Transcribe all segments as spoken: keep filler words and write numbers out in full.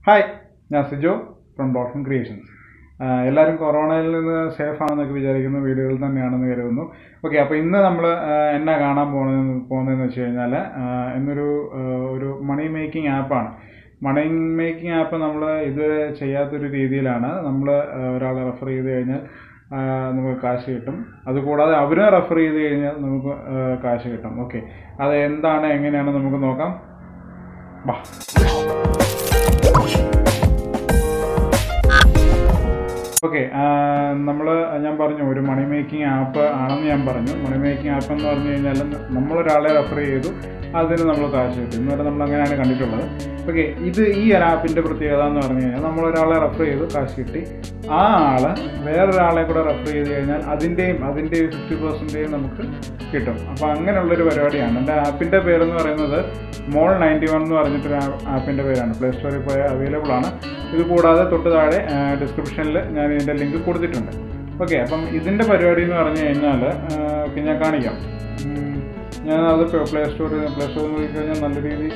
Hi, ഞാൻ Sijo from Dolphin creations. എല്ലാവരും കൊറോണയിൽ നിന്ന് സേഫ് ആണെന്നൊക്കെ വിചാരിക്കുന്ന വീഡിയോകൾ തന്നെയാണെന്ന് കരുതുന്നു. ഓക്കെ, അപ്പോൾ ഇന്ന് നമ്മൾ എന്നാ കാണാൻ പോകുന്നത് പോകുന്നതെന്ന് വെച്ച് കഴിഞ്ഞാൽ ഇന്നൊരു ഒരു മണി മേക്കിംഗ് ആപ്പാണ്. മണി മേക്കിംഗ് ആപ്പ് നമ്മൾ ഇതുവരെ ചെയ്യാത്തൊരു രീതിയിലാണ്. നമ്മൾ ഒരാളെ റെഫർ ചെയ്ത് കഴിഞ്ഞാൽ നമുക്ക് കാശ് കിട്ടും. അതുകൂടാതെ അവരെ റെഫർ ചെയ്ത് കഴിഞ്ഞാൽ നമുക്ക് കാശ് കിട്ടും. ഓക്കെ, അത് എന്താണ് എങ്ങനെയാണ് നമുക്ക് നോക്കാം. ബാ ഓക്കെ, നമ്മൾ ഞാൻ പറഞ്ഞു ഒരു മണി മേക്കിംഗ് ആപ്പ് ആണെന്ന് ഞാൻ പറഞ്ഞു. മണി മേക്കിംഗ് ആപ്പ് എന്ന് പറഞ്ഞു കഴിഞ്ഞാൽ നമ്മളൊരാളെ റെഫർ ചെയ്തു, അതിന് നമ്മൾ കാശ് കിട്ടും. ഇന്നുവരെ നമ്മൾ അങ്ങനെയാണ് കണ്ടിട്ടുള്ളത്. ഓക്കെ, ഇത് ഈ ആപ്പിൻ്റെ പ്രത്യേകത എന്ന് പറഞ്ഞു കഴിഞ്ഞാൽ നമ്മളൊരാളെ റെഫർ ചെയ്തു, കാശ് കിട്ടി. ആ ആൾ വേറൊരാളെ കൂടെ റെഫർ ചെയ്ത് കഴിഞ്ഞാൽ അതിൻ്റെയും അതിൻ്റെ ഫിഫ്റ്റി പെർസെൻറ്റേജ് നമുക്ക് കിട്ടും. അപ്പോൾ അങ്ങനെയുള്ളൊരു പരിപാടിയാണ്. എൻ്റെ ആപ്പിൻ്റെ പേരെന്ന് പറയുന്നത് മോൾ നയൻറ്റി വൺ എന്ന് പറഞ്ഞിട്ടൊരു ആപ്പിൻ്റെ പേരാണ്. പ്ലേ സ്റ്റോറിൽ പോയാൽ അവൈലബിൾ ആണ്. ഇത് കൂടാതെ തൊട്ട് താഴെ ഡിസ്ക്രിപ്ഷനിൽ ഞാൻ ഇതിൻ്റെ ലിങ്ക് കൊടുത്തിട്ടുണ്ട്. ഓക്കെ, അപ്പം ഇതിൻ്റെ പരിപാടി എന്ന് പറഞ്ഞു കഴിഞ്ഞാൽ ഓക്കെ ഞാൻ കാണിക്കാം. ഞാൻ അത് പ്ലേ സ്റ്റോറിൽ പ്ലേ സ്റ്റോറിൽ നോക്കി കഴിഞ്ഞാൽ നല്ല രീതിയിൽ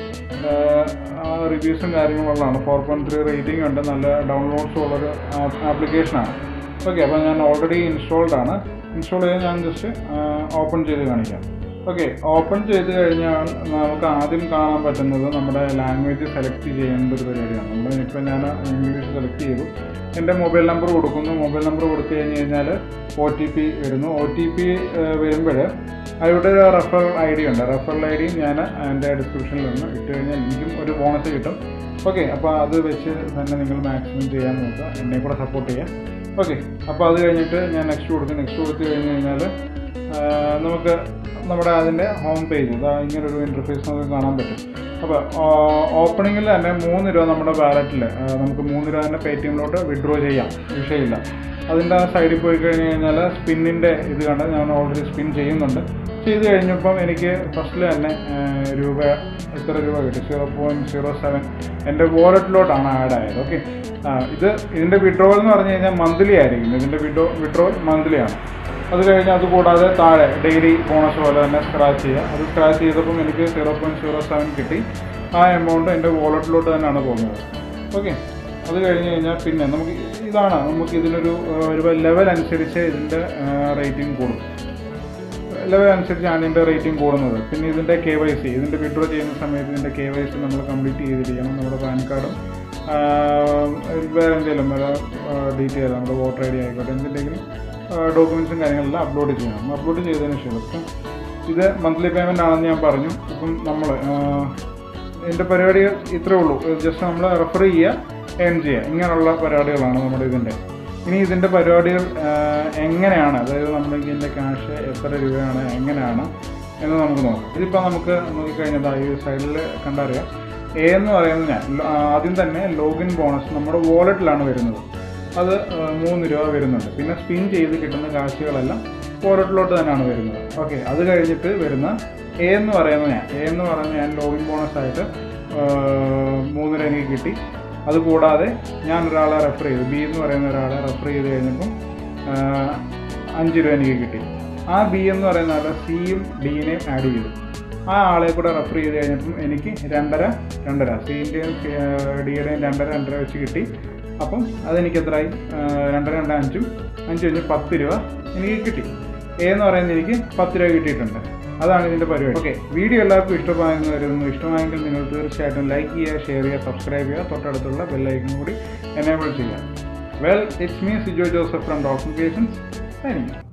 റിവ്യൂസും കാര്യങ്ങളുള്ളതാണ്. ഫോർ പോയിൻറ്റ് ത്രീ റേറ്റിംഗ് ഉണ്ട്. നല്ല ഡൗൺലോഡ്സും ഉള്ളൊരു ആപ്ലിക്കേഷനാണ്. ഓക്കെ, അപ്പോൾ ഞാൻ ഓൾറെഡി ഇൻസ്റ്റാൾഡ് ആണ്. ഇൻസ്റ്റാൾ ചെയ്ത് ഞാൻ ജസ്റ്റ് ഓപ്പൺ ചെയ്ത് കാണിക്കാം. ഓക്കെ, ഓപ്പൺ ചെയ്ത് കഴിഞ്ഞാൽ നമുക്ക് ആദ്യം കാണാൻ പറ്റുന്നത് നമ്മുടെ ലാംഗ്വേജ് സെലക്ട് ചെയ്യേണ്ട ഒരു പരിപാടിയാണ്. നമ്മൾ ഇപ്പോൾ ഞാൻ ഇംഗ്ലീഷ് സെലക്ട് ചെയ്തു. എൻ്റെ മൊബൈൽ നമ്പർ കൊടുക്കുന്നു. മൊബൈൽ നമ്പർ കൊടുത്തു കഴിഞ്ഞ് കഴിഞ്ഞാൽ ഒ ടി പി വരുന്നു. ഒ ടി പി വരുമ്പോൾ അവിടെ ഒരു റെഫറൽ ഐ ഡി ഉണ്ട്. റെഫറൽ ഐ ഡി ഞാൻ എൻ്റെ ഡിസ്ക്രിപ്ഷനിൽ നിന്ന് ഇട്ട് കഴിഞ്ഞാൽ എനിക്കും ഒരു ബോണസ് കിട്ടും. ഓക്കെ, അപ്പോൾ അത് വെച്ച് തന്നെ നിങ്ങൾ മാക്സിമം ചെയ്യാൻ നോക്കുക. എന്നെ കൂടെ സപ്പോർട്ട് ചെയ്യാം. ഓക്കെ, അപ്പോൾ അത് കഴിഞ്ഞിട്ട് ഞാൻ നെക്സ്റ്റ് കൊടുത്തു. നെക്സ്റ്റ് കൊടുത്തു കഴിഞ്ഞ് കഴിഞ്ഞാൽ നമുക്ക് നമ്മുടെ അതിൻ്റെ ഹോം പേജ് ഇതാ ഇങ്ങനൊരു ഇൻ്റർഫേസ് നമുക്ക് കാണാൻ പറ്റും. അപ്പോൾ ഓപ്പണിങ്ങിൽ തന്നെ മൂന്ന് രൂപ നമ്മുടെ വാലറ്റിൽ നമുക്ക് മൂന്ന് രൂപ തന്നെ പേ ടി എമ്മിലോട്ട് വിഡ്രോ ചെയ്യാം, വിഷയമില്ല. അതിൻ്റെ സൈഡിൽ പോയി കഴിഞ്ഞ് കഴിഞ്ഞാൽ സ്പിന്നിൻ്റെ ഇത് കണ്ട് ഞാൻ ഓൾറെഡി സ്പിൻ ചെയ്യുന്നുണ്ട്. ചെയ്ത് കഴിഞ്ഞപ്പം എനിക്ക് ഫസ്റ്റിൽ തന്നെ രൂപ എത്ര രൂപ കിട്ടി? സീറോ പോയിൻറ്റ് സീറോ സെവൻ എൻ്റെ വാലറ്റിലോട്ടാണ് ആഡ് ആയത്. ഓക്കെ, ഇത് ഇതിൻ്റെ വിഡ്രോവൽ എന്ന് പറഞ്ഞു കഴിഞ്ഞാൽ മന്ത്ലി ആയിരിക്കും. ഇതിൻ്റെ വിഡ്രോ വിഡ്രോവൽ മന്ത്ലി ആണ്. അത് കഴിഞ്ഞ് അതുകൂടാതെ താഴെ ഡെയിലി ബോണസ് പോലെ തന്നെ സ്ക്രാച്ച് ചെയ്യുക. അത് സ്ക്രാച്ച് ചെയ്തപ്പം എനിക്ക് സീറോ പോയിൻറ്റ് സീറോ സെവൻ കിട്ടി. ആ എമൗണ്ട് എൻ്റെ വാലറ്റിലോട്ട് തന്നെയാണ് പോകുന്നത്. ഓക്കെ, അത് കഴിഞ്ഞ് കഴിഞ്ഞാൽ പിന്നെ നമുക്ക് ഇതാണ് നമുക്ക് ഇതിനൊരു ഒരു ലെവൽ അനുസരിച്ച് ഇതിൻ്റെ റേറ്റിംഗ് കൂടും. ലെവൽ അനുസരിച്ചാണ് ഇതിൻ്റെ റേറ്റിംഗ് കൂടുന്നത്. പിന്നെ ഇതിൻ്റെ കെ വൈ സി ഇതിൻ്റെ വിഡ്രോ ചെയ്യുന്ന സമയത്ത് ഇതിൻ്റെ കെ വൈ സി നമ്മൾ കംപ്ലീറ്റ് ചെയ്തിരിക്കണം. നമ്മുടെ പാൻ കാർഡും വേറെ എന്തെങ്കിലും വേറെ ഡീറ്റെയിൽ നമ്മുടെ വോട്ടർ ഐ ഡി ആയിക്കോട്ടെ എന്തിൻ്റെങ്കിലും ഡോക്യുമെൻറ്റ്സും കാര്യങ്ങളെല്ലാം അപ്ലോഡ് ചെയ്യണം. അപ്ലോഡ് ചെയ്തതിന് ശേഷം ഇപ്പം ഇത് മന്ത്ലി പേയ്മെൻ്റ് ആണെന്ന് ഞാൻ പറഞ്ഞു. ഇപ്പം നമ്മൾ ഇതിൻ്റെ പരിപാടികൾ ഇത്രയേ ഉള്ളൂ. ജസ്റ്റ് നമ്മൾ റെഫർ ചെയ്യുക, ഏൺ ചെയ്യുക, ഇങ്ങനെയുള്ള പരിപാടികളാണ് നമ്മുടെ ഇതിൻ്റെ. ഇനി ഇതിൻ്റെ പരിപാടികൾ എങ്ങനെയാണ്, അതായത് നമ്മുടെ ഇതിൻ്റെ ക്യാഷ് എത്ര രൂപയാണ് എങ്ങനെയാണ് എന്ന് നമുക്ക് നോക്കാം. ഇതിപ്പോൾ നമുക്ക് നോക്കിക്കഴിഞ്ഞാൽ ഈ സൈഡിൽ കണ്ടറിയാം. എ എന്ന് പറയുന്നത് ഞാൻ ആദ്യം തന്നെ ലോഗിൻ ബോണസ് നമ്മുടെ വാലറ്റിലാണ് വരുന്നത്. അത് മൂന്ന് രൂപ വരുന്നുണ്ട്. പിന്നെ സ്പിൻ ചെയ്ത് കിട്ടുന്ന കാശുകളെല്ലാം വാലറ്റിലോട്ട് തന്നെയാണ് വരുന്നത്. ഓക്കെ, അത് കഴിഞ്ഞിട്ട് വരുന്ന എ എന്ന് പറയുന്നത് ഞാൻ എ എന്ന് പറയുന്നത് ഞാൻ ലോഗിൻ ബോണസായിട്ട് മൂന്ന് രൂപ എനിക്ക് കിട്ടി. അതുകൂടാതെ ഞാൻ ഒരാളെ റെഫർ ചെയ്തു, ബി എന്ന് പറയുന്ന ഒരാളെ റെഫർ ചെയ്ത് കഴിഞ്ഞപ്പം അഞ്ച് രൂപ എനിക്ക് കിട്ടി. ആ ബി എന്ന് പറയുന്ന ആളെ സിയും ഡിനെയും ആഡ് ചെയ്തു. ആ ആളെ കൂടെ റെഫർ ചെയ്ത് കഴിഞ്ഞപ്പം എനിക്ക് രണ്ടര രണ്ടര സിൻ്റെയും ഡിയുടെയും രണ്ടര രണ്ടര വെച്ച് കിട്ടി. അപ്പം അതെനിക്ക് എത്രയായി? രണ്ടര രണ്ട് അഞ്ചും അഞ്ച് കഴിഞ്ഞ് പത്ത് രൂപ എനിക്ക് കിട്ടി. എ എന്ന് പറയുന്നത് എനിക്ക് പത്ത് രൂപ കിട്ടിയിട്ടുണ്ട്. അതാണ് ഇതിൻ്റെ പരിപാടി. ഓക്കെ, വീഡിയോ എല്ലാവർക്കും ഇഷ്ടമായെന്ന് വരുന്നു. ഇഷ്ടമായെങ്കിൽ നിങ്ങൾ തീർച്ചയായിട്ടും ലൈക്ക് ചെയ്യുക, ഷെയർ ചെയ്യുക, സബ്സ്ക്രൈബ് ചെയ്യുക, തൊട്ടടുത്തുള്ള ബെല്ലൈക്കൺ കൂടി എനേബിൾ ചെയ്യുക. Well, it's me Sijo Joseph from Dolphin Creations. Thank U.